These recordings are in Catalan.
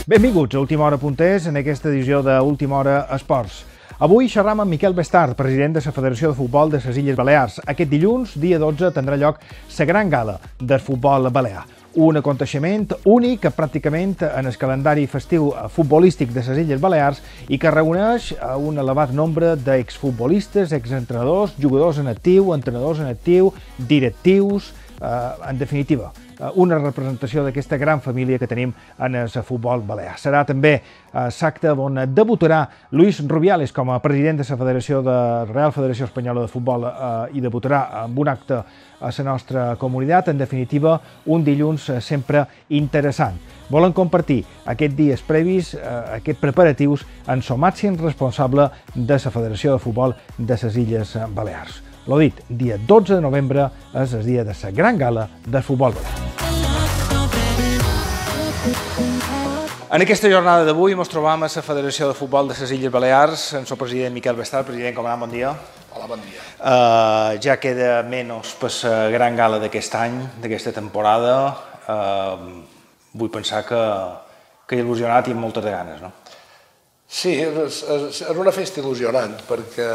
Benvinguts a Última Hora.es en aquesta edició d'Última Hora Esports. Avui xerram amb Miquel Bestard, president de la Federació de Futbol de les Illes Balears. Aquest dilluns, dia 12, tindrà lloc la gran gala del futbol balear. Un aconteixement únic pràcticament en el calendari festiu futbolístic de les Illes Balears i que reuneix un elevat nombre d'exfutbolistes, exentrenadors, jugadors en actiu, entrenadors en actiu, directius, en definitiva, una representació d'aquesta gran família que tenim en el futbol balear. Serà també l'acte on debutarà Luis Rubiales com a president de la Federació de Real Federació Espanyola de Futbol i debutarà amb un acte a la nostra comunitat. En definitiva, un dilluns sempre interessant. Volen compartir aquests dies previs, aquests preparatius, amb el màxim responsable de la Federació de Futbol de les Illes Balears. L'ho dit, dia 12 de novembre és el dia de la gran gala del futbol balear. En aquesta jornada d'avui ens trobam a la Federació de Futbol de les Illes Balears, amb el president Miquel Bestard. President, com va? Bon dia. Hola, bon dia. Ja queda menys per la gran gala d'aquest any, d'aquesta temporada. Vull pensar que il·lusionat i amb moltes ganes, no? Sí, és una festa il·lusionant, perquè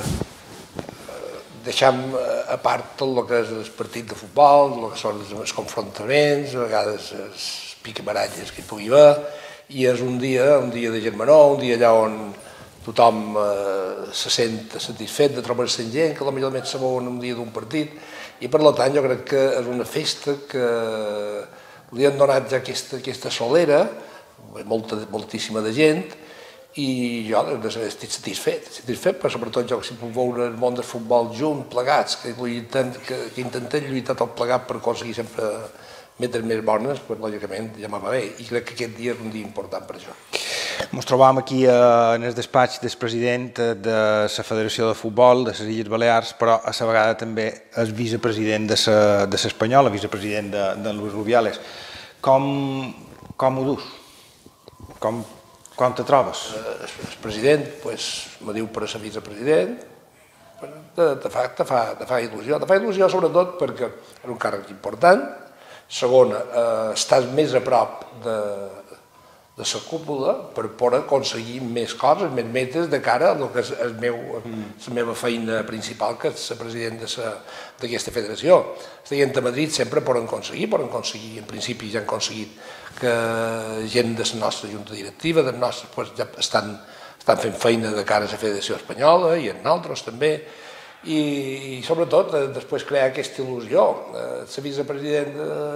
deixem a part tot el que és el partit de futbol, el que són els confrontaments, a vegades els picabaralles que hi pugui haver, i és un dia de germanor, un dia allà on tothom se sent satisfet de trobar-se amb gent, que potser més se veuen un dia d'un partit, i per tant jo crec que és una festa que li han donat ja aquesta solera, moltíssima de gent, i jo estic satisfet, però sobretot jo que si puc veure el món del futbol junt, plegats, que intentem lluitar tot plegat per aconseguir sempre metes més bones, doncs lògicament ja m'ha bé, i crec que aquest dia és un dia important per això. Ens trobam aquí en el despatx del president de la Federació de Futbol de les Illes Balears, però a la vegada també el vicepresident de l'Espanyol, el vicepresident de Luis Rubiales. Com ho dus? Com te trobes? El president me diu per ser vicepresident, te fa il·lusió. Te fa il·lusió sobretot perquè és un càrrec important. Segona, estàs més a prop de la cúpula per poder aconseguir més coses, més metes de cara a que és la meva feina principal, que és ser president d'aquesta federació. Estant a Madrid sempre poden aconseguir, en principi ja han aconseguit que gent de la nostra junta directiva, ja estan fent feina de cara a la Federació Espanyola i en altres també, i sobretot després crear aquesta il·lusió. Ser vicepresident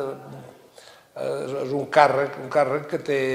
és un càrrec que té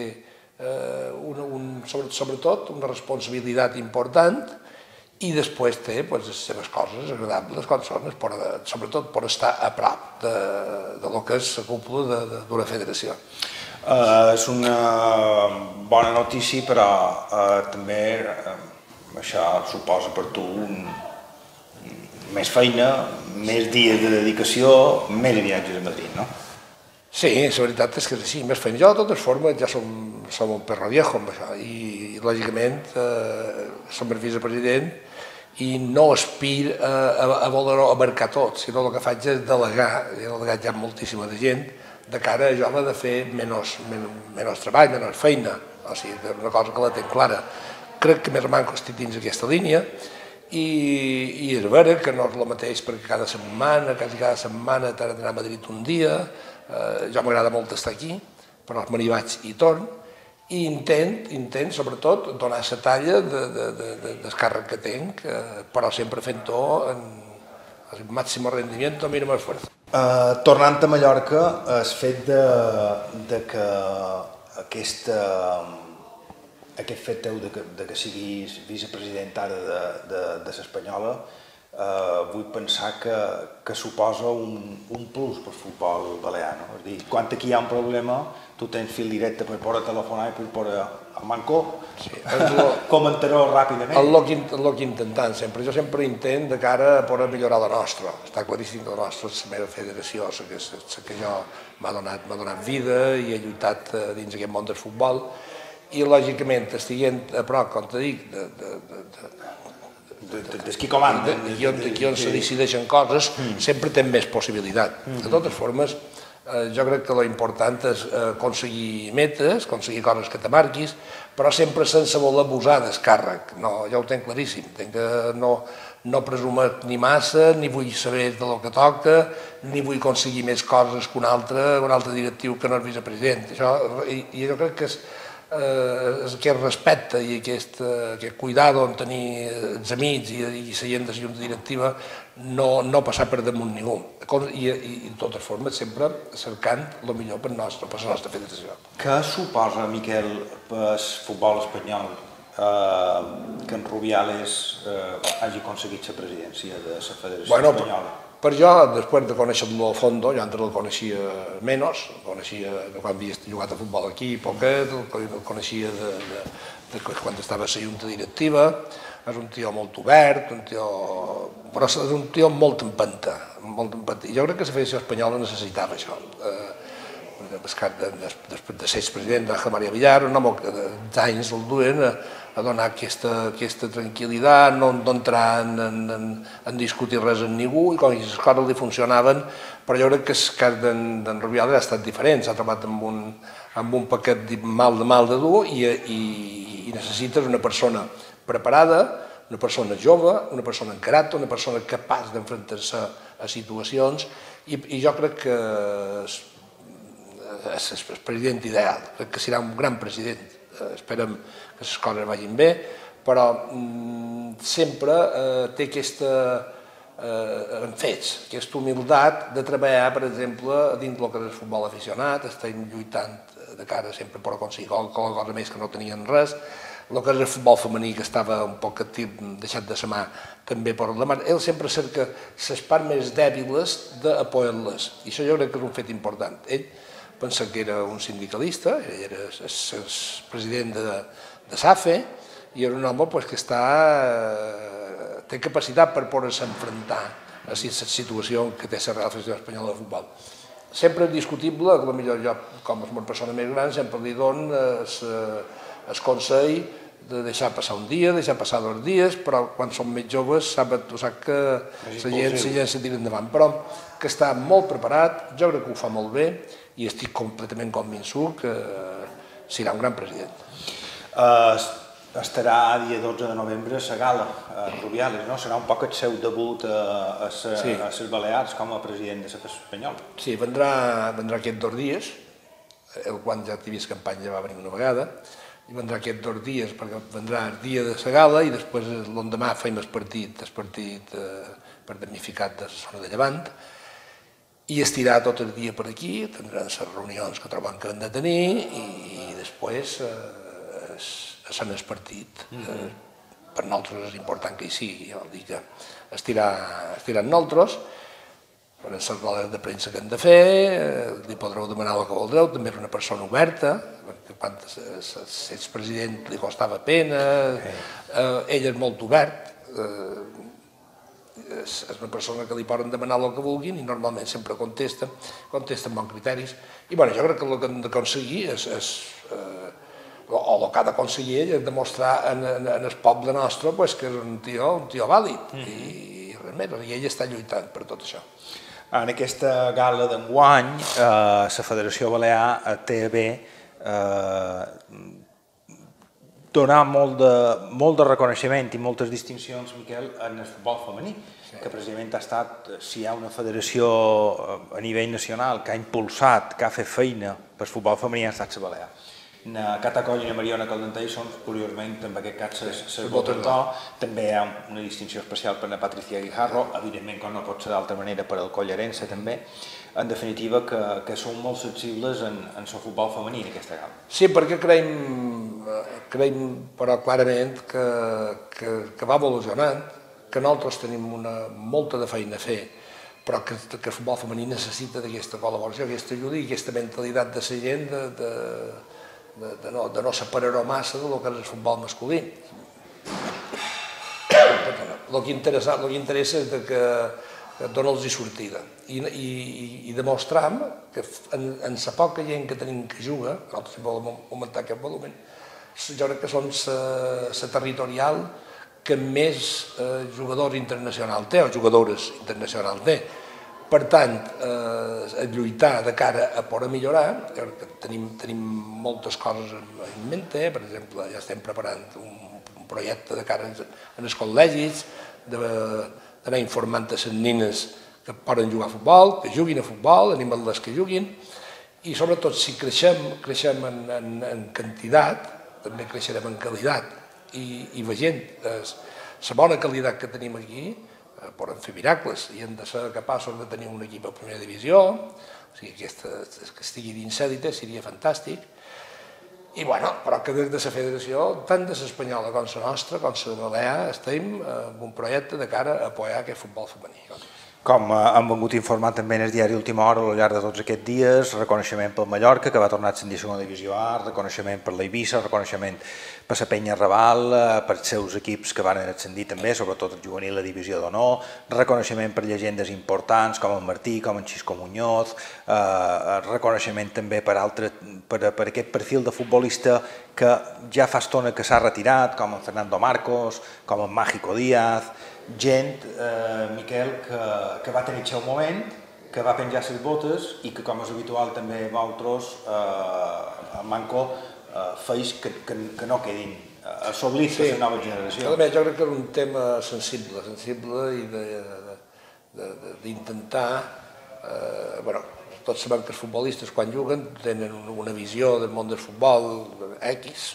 sobretot una responsabilitat important i després té les seves coses agradables, com són, sobretot per estar a prop del que és la cúpula d'una federació. És una bona notícia, però també això suposa per tu més feina, més dies de dedicació, més viatges a Madrid, no? Sí, la veritat és que sí, més feina. Jo, de totes formes, ja som un perro viejo amb això, i lògicament som el vicepresident i no aspir a voler abarcar tot, sinó el que faig és delegar, he delegat ja moltíssima de gent, de cara a jo de fer menys treball, menys feina, o sigui, és una cosa que la tenc clara. Crec que més o menys estic dins aquesta línia, i és vera que no és el mateix perquè quasi cada setmana t'has d'anar a Madrid un dia. Jo m'agrada molt estar aquí, però me n'hi vaig i torn, i intent sobretot donar la talla del càrrec que tinc, però sempre fent-ho amb el màxim rendiment o mínim esforç. Tornant a Mallorca, el fet que aquest fet teu que siguis vicepresident ara de l'Espanyola, vull pensar que suposa un plus per futbol balear, no? És a dir, quan aquí hi ha un problema, tu tens fil directe per poder telefonar i per poder al Manco, comentar-ho ràpidament. És el que intentant sempre. Jo sempre intent de cara a poder millorar la nostra. Està claríssim que la nostra és la meva federació, la que jo m'ha donat vida i he lluitat dins aquest món del futbol, i lògicament estiguent a prop, com te dic, des qui comanda. I on se decideixen coses, sempre té més possibilitat. De totes formes, Jo crec que l'important és aconseguir metes, aconseguir coses que te marquis, però sempre sense voler abusar del càrrec. No, ja ho tenc claríssim. Tenc que no presumer ni massa, ni vull saber del que toca, ni vull aconseguir més coses que un altre directiu que no és vicepresident. I jo crec que és aquest respecte i aquest cuidado en tenir els amics i la gent de la junta directiva, no passar per damunt ningú. I de totes formes sempre cercant el millor per la nostra federació. Què suposa, Miquel, pel futbol espanyol que en Rubiales hagi aconseguit la presidència de la Federació Espanyola? Per jo, després de conèixer-lo a fondo, jo antes el coneixia menys, el coneixia quan havia jugat a futbol aquí, poquet, el coneixia de quan estava a la junta directiva. És un tio molt obert, però és un tio molt empenta. Jo crec que la Federació Espanyola necessitava això. Després de ser president d'Ángel María Villar, un home que d'anys el duen a donar aquesta tranquil·litat, no entrar en discutir res amb ningú, i com que les coses li funcionaven, però jo crec que el cas d'en Rubiales ha estat diferent, s'ha trobat amb un paquet mal de dur i necessites una persona preparada, una persona jove, una persona amb caràcter, una persona capaç d'enfrontar-se a situacions, i jo crec que és el president ideal, crec que serà un gran president. Esperem que les coses vagin bé, però sempre té en fets, aquesta humilitat de treballar, per exemple, dins del que és el futbol aficionat, estem lluitant de cara sempre per aconseguir qualsevol cosa més que no tenien res, el que és el futbol femení, que estava un poc deixat de sa mà, també per la mà. Ell sempre cerca les parts més dèbils d'apoyar-les, i això jo crec que és un fet important. Ell pensa que era un sindicalista, ell era el president de SAFE, i era un home que té capacitat per poder-se enfrontar a la situació que té la Real Federació Espanyola de Futbol. Sempre és discutible, que potser jo, com a persona més gran, sempre li dono el consell de deixar passar un dia, deixar passar 2 dies, però quan som més joves sap que la gent se tira endavant. Però que està molt preparat, jo crec que ho fa molt bé i estic completament convençut que serà un gran president. Estarà dia 12 de novembre a la gala, a Rubiales, no? Serà un poc el seu debut a les Balears com a president de la Federació Espanyola. Sí, vendrà aquests 2 dies, el quan ja activista campanya va venir una vegada, i vendrà aquests 2 dies, perquè vendrà el dia de la gala i després l'endemà feim el partit per damnificat de la zona de Llevant, i estirà tot el dia per aquí, tindran les reunions que troben que han de tenir i després són el partit. Per nosaltres és important que hi sigui, vol dir que estiran nosaltres, farem les rodes de premsa que hem de fer, li podreu demanar el que voldreu, també és una persona oberta, perquè quan ets president li costava pena, ell és molt obert, és una persona que li poden demanar el que vulguin i normalment sempre contesta amb bons criteris. I jo crec que el que hem d'aconseguir o el que ha d'aconseguir ell és demostrar en el poble nostre que és un tio vàlid i res més, i ell està lluitant per tot això. En aquesta gala d'enguany, la Federació Balear té a bé donar molt de reconeixement i moltes distincions, Miquel, en el futbol femení, que precisament ha estat, si hi ha una federació a nivell nacional que ha impulsat, que ha fet feina per futbol femení, ha estat la Balear. Na Cata Coll i na Mariona Caldentell són, curiosament, en aquest cas, les botes d'or. També hi ha una distinció especial per la Patricia Guijarro, evidentment, com no pot ser d'altra manera, per al Collarense, també. En definitiva, que són molt sensibles en el futbol femení, en aquesta gala. Sí, perquè creiem, però clarament, que va evolucionant, que nosaltres tenim molta de feina a fer, però que el futbol femení necessita d'aquesta col·laboració, aquesta ajuda i aquesta mentalitat de la gent de no separar-ho massa del que és el futbol masculí. El que interessa és que donar-los sortida i demostram que en la poca gent que tenim que juga, nosaltres volem augmentar aquest volum, jo crec que són la territorial que més jugadors internacionals té, o jugadores internacionals té. Per tant, lluitar de cara a poder millorar, tenim moltes coses en mente, per exemple, ja estem preparant un projecte de cara als col·legis, d'anar informant a les nines que poden jugar a futbol, que juguin a futbol, animar-les que juguin, i sobretot si creixem en quantitat, també creixerem en qualitat i veient la bona qualitat que tenim aquí, poden fer miracles i hem de ser capaços de tenir un equip a primera divisió, o sigui, que estigui dins l'élite seria fantàstic, i bueno, però que des de la federació, tant de l'espanyola com la nostra, com la balear, estem en un projecte de cara a apoyar aquest futbol femení. Com hem vengut informant també en el diari Última Hora al llarg de tots aquests dies, reconeixement pel Mallorca, que va tornar a ascendir a segona divisió A, reconeixement per l'Eivissa, reconeixement per la Penya Raval, per els seus equips que van ascendir també, sobretot el juvenil a divisió d'honor, reconeixement per llegendes importants com en Martí, com en Xisco Muñoz, reconeixement també per aquest perfil de futbolista que ja fa estona que s'ha retirat, com en Fernando Marcos, com en Mágico Díaz, gent, Miquel, que va tenir el seu moment, que va penjar les botes i que, com és habitual també vosaltres, el Manco, feix que no quedin s'oblida la nova generació. Jo crec que és un tema sensible i d'intentar... Tots sabem que els futbolistes quan juguen tenen una visió del món del futbol X,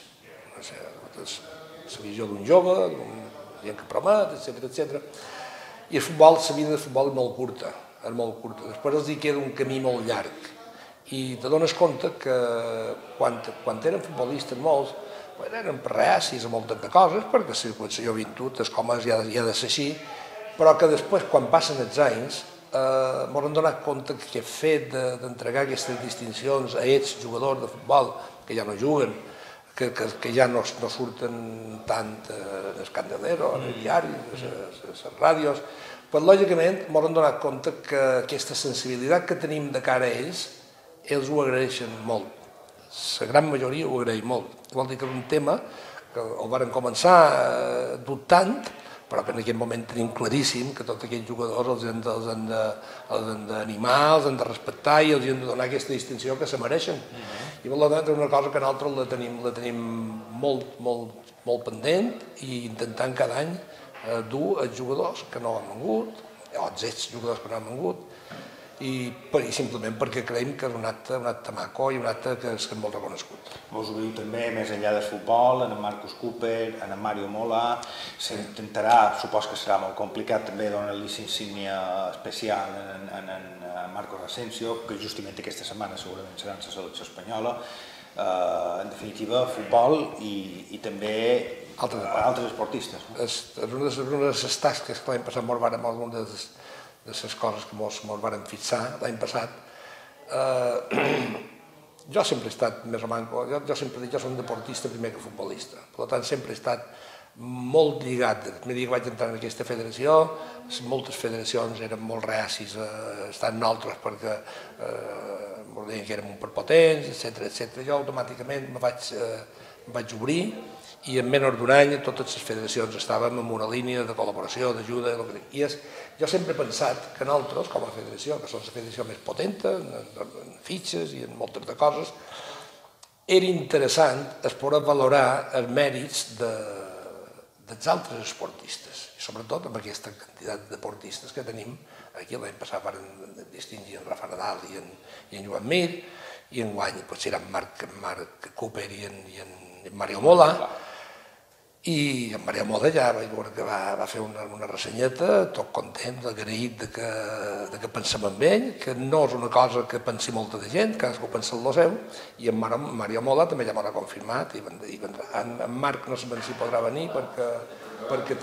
la visió d'un jove, gent que promet, etc. I el futbol, la vida del futbol és molt curta, Després els hi queda un camí molt llarg. I te dones compte que quan eren futbolistes molts, eren reacis a moltes de coses, perquè la joventut és com és, ja ha de ser així, però que després, quan passen els anys, ens hem donat compte que el fet d'entregar aquestes distincions a ells, jugadors de futbol, que ja no juguen, que ja no surten tant en el Candelero, en el diari, a les ràdios, però lògicament ens hem donat compte que aquesta sensibilitat que tenim de cara a ells, ells ho agraeixen molt. La gran majoria ho agraeix molt. Vol dir que és un tema que el varen començar dubtant, però que en aquell moment tenim claríssim que tots aquells jugadors els hem d'animar, els hem de respectar i els hem de donar aquesta distinció que se mereixen. I per tant és una cosa que nosaltres la tenim molt pendent i intentant cada any dur els jugadors que no han vengut, o els exjugadors que no han vengut, i simplement perquè creiem que és un acte maco i un acte que és molt reconegut. Vos ho diu també, més enllà del futbol, en Marcus Cooper, en Mario Mola, s'intentarà, supos que serà molt complicat, també donar-li insígnia especial en Marcos Asensio, que justament aquesta setmana segurament serà en la selecció espanyola. En definitiva, futbol i també altres esportistes. És una de les tasques que l'any passat ens vàrem algunes de les coses que ens vàrem fixar l'any passat. Jo sempre he estat més o menys, jo sempre dic que soc deportista primer que futbolista, per tant sempre he estat molt lligat. El primer dia que vaig entrar en aquesta federació, moltes federacions eren molt reacis a estar en nosaltres perquè ens deien que érem un perpotents, etc. Jo automàticament me vaig obrir i en menys d'un any totes les federacions estàvem en una línia de col·laboració, d'ajuda. I jo sempre he pensat que nosaltres, com a federació, que som la federació més potent en fitxes i en moltes de coses, era interessant poder valorar els mèrits dels altres esportistes, i sobretot amb aquesta quantitat de deportistes que tenim. Aquí l'any passat van distingir en Rafa Nadal i en Joan Mir, i enguany potser eren Marc Cooper i en Mario Mola. I en Mario Mola ja vaig veure que va fer una ressenyeta, tot content, agraït que pensem en ell, que no és una cosa que pensi molta de gent, cadascú pensa en el seu, i en Mario Mola també ja m'ho ha confirmat, i vendrà. En Marc no sabem si podrà venir perquè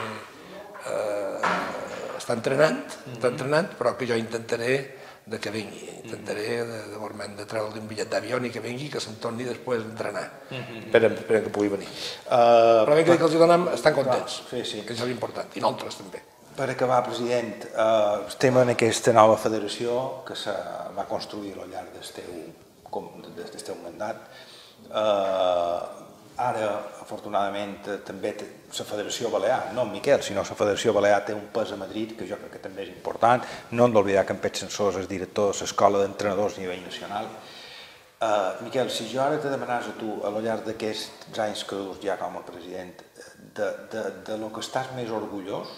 està entrenant, però que jo intentaré que vingui. Intentaré de treure-li un bitllet d'avió i que vingui, que se'n torni després d'entrenar. Esperem que pugui venir. Però bé que els hi donem, estan contents, que és l'important, i nosaltres també. Per acabar, president, estem en aquesta nova federació que se va construir al llarg del teu mandat. Ara, afortunadament, també la Federació Balear, no en Miquel, sinó la Federació Balear té un pes a Madrid que jo crec que també és important. No hem d'oblidar que en Pep Sensós és director de l'Escola d'Entrenadors a nivell nacional. Miquel, si jo ara te demanàs a tu, a lo llarg d'aquests anys que dus ja com a president, de lo que estàs més orgullós,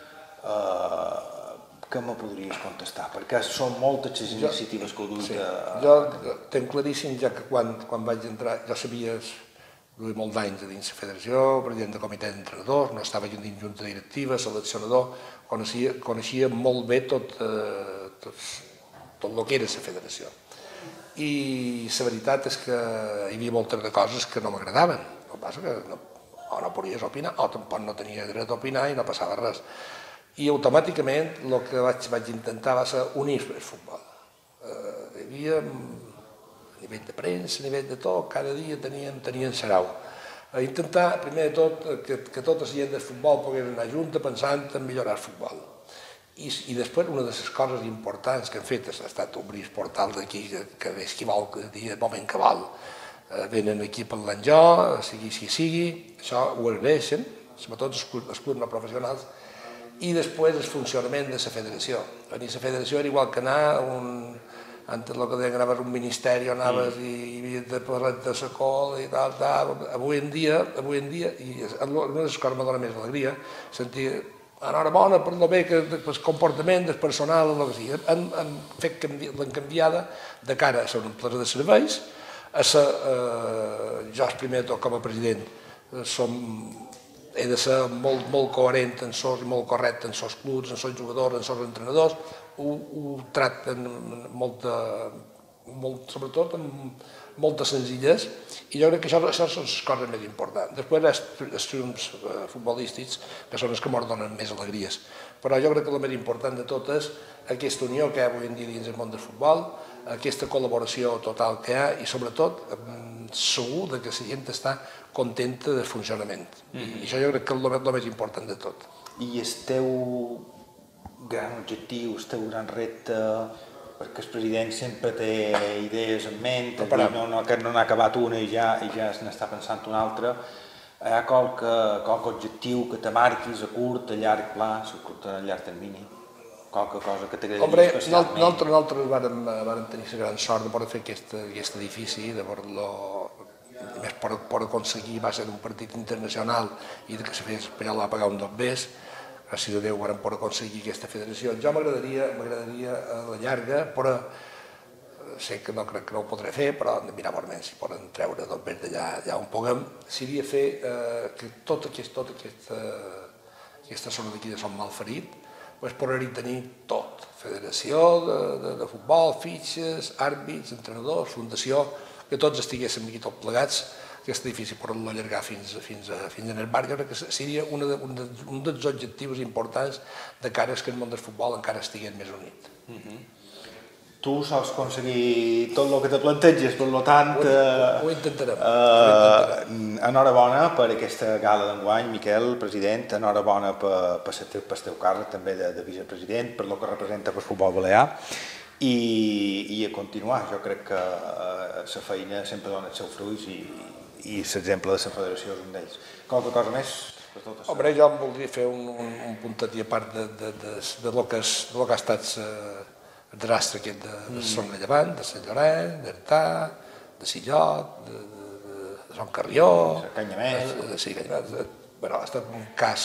què me podries contestar? Perquè són moltes les iniciatives que ho duis de... Jo tenc claríssim, ja que quan vaig entrar, jo sabia, duia molts anys dins la federació, president de comitè d'entrenadors, no estava dins junta directiva, seleccionador, coneixia molt bé tot el que era la federació. I la veritat és que hi havia moltes de coses que no m'agradaven. El que passa que o no podies opinar, o tampoc no tenia dret a opinar i no passava res. I automàticament el que vaig intentar va ser unir el futbol. Hi havia, a nivell de premsa, a nivell de tot, cada dia tenien sarau. Intentar, primer de tot, que tota la gent del futbol pogués anar junta pensant en millorar el futbol. I després, una de les coses importants que han fet ha estat obrir els portals d'aquí, que és qui vol dir el moment que vol. Venen aquí parlant jo, sigui qui sigui, això ho agraeixen, sobretot els clubs no professionals, i després el funcionament de la federació. A la federació era igual que anar antes el que deien, anaves a un ministeri, anaves i hi havia de parlar de la cola i tal. Avui en dia, i una de les coses que em dona més alegria, sentir enhorabona per el bé, el comportament del personal, el que sigui. Han fet l'encanviada de cara a ser una empresa de serveis, jo primer de tot com a president he de ser molt coherent en sos i molt correcte en sos clubs, en sos jugadors, en sos entrenadors, ho tracten sobretot amb molta senzillesa, i jo crec que això són les coses més importants. Després els triomfs futbolístics, que són els que ens donen més alegries. Però jo crec que el més important de tot és aquesta unió que hi ha avui en dia dins el món del futbol, aquesta col·laboració total que hi ha i sobretot segur que la gent està contenta del funcionament. I això jo crec que és el més important de tot. I el teu gran objectiu, el teu gran repte, perquè el president sempre té idees en ment, que no n'ha acabat una i ja n'està pensant una altra, hi ha qualque objectiu que te marquis a curt, a llarg pla, a llarg termini? Qualque cosa que t'agradaria especialment? Nosaltres vam tenir la gran sort de poder fer aquest edifici, de més per aconseguir, va ser un partit internacional i que se fes per allà pagar un dos bes, gràcies a Déu vam poder aconseguir aquesta federació. Jo m'agradaria a la llarga, però sé que no crec que no ho podré fer, però hem de mirar verament si poden treure dos bes d'allà on puguem. Seria fer que tota aquesta zona d'aquí de Sant Malferit poder-hi tenir tot, federació de futbol, fitxes, àrbits, entrenadors, fundació, que tots estiguéssim aquí tots plegats, aquest edifici poder-lo allargar fins en el bar. Jo crec que seria un dels objectius importants de cara que el món del futbol encara estigués més unit. Tu saps aconseguir tot el que te planteges, per tant... Ho intentarem. Enhorabona per aquesta gala d'enguany, Miquel, president, enhorabona per el teu càrrec també de vicepresident, per el que representa per el futbol balear, i a continuar. Jo crec que la feina sempre dona els seus fruits i l'exemple de la federació és un d'ells. Qualque cosa més? Home, jo em voldria fer un puntet i a part de lo que ha estat el desastre aquest de Son de Llevant, de Sant Llorenç, d'Artà, de Sillot, de Son Carrió, de Canyamès. Ha estat un cas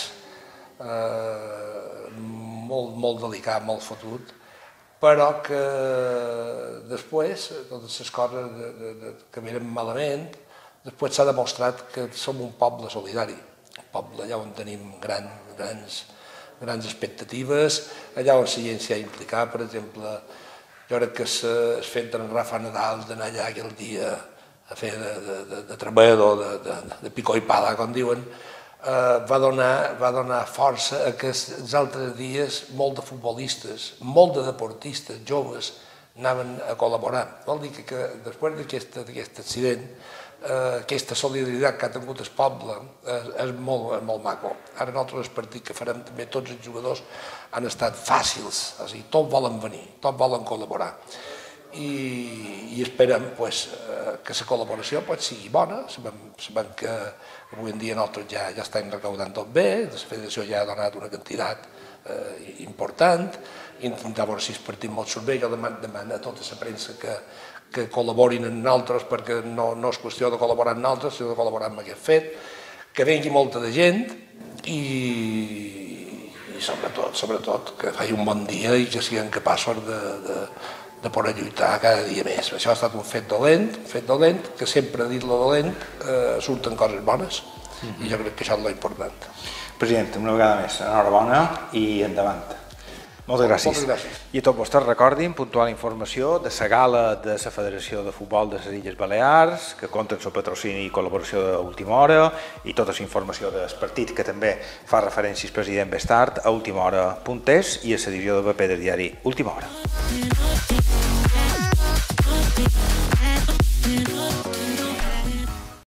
molt delicat, molt fotut, però que després, totes les coses que venen malament, després s'ha demostrat que som un poble solidari, un poble allà on tenim grans expectatives, allà on la gent s'hi ha implicat. Per exemple, jo crec que el fet d'en Rafa Nadal d'anar allà aquell dia a fer de treballador, de picó i pala, com diuen, va donar força a que els altres dies molt de futbolistes, molt de deportistes joves anaven a col·laborar. Vol dir que després d'aquest accident, aquesta solidaritat que ha tingut el poble és molt maco. Ara nosaltres el partit que farem també tots els jugadors han estat fàcils, tots volen venir, tots volen col·laborar. i esperem que la col·laboració sigui bona. Sabem que avui en dia nosaltres ja estem recaudant tot bé, la federació ja ha donat una quantitat important, intentar veure si es partim molt bé. Jo demano a tota la premsa que col·laborin amb nosaltres, perquè no és qüestió de col·laborar amb nosaltres, sinó de col·laborar amb aquest fet, que vengui molta de gent i sobretot que faci un bon dia i que siguem capaços de poder lluitar cada dia més. Això ha estat un fet dolent, que sempre ha dit lo dolent, surten coses bones i jo crec que això és l'important. President, una vegada més, enhorabona i endavant. Moltes gràcies. Moltes gràcies. I a tots vostès recordin, puntual informació de la gala de la Federació de Futbol de les Illes Balears, que compta amb el patrocini i col·laboració d'Última Hora, i tota la informació del partit que també fa referència al president Bestart a ultimahora.es i a la divisió de paper del diari Última Hora.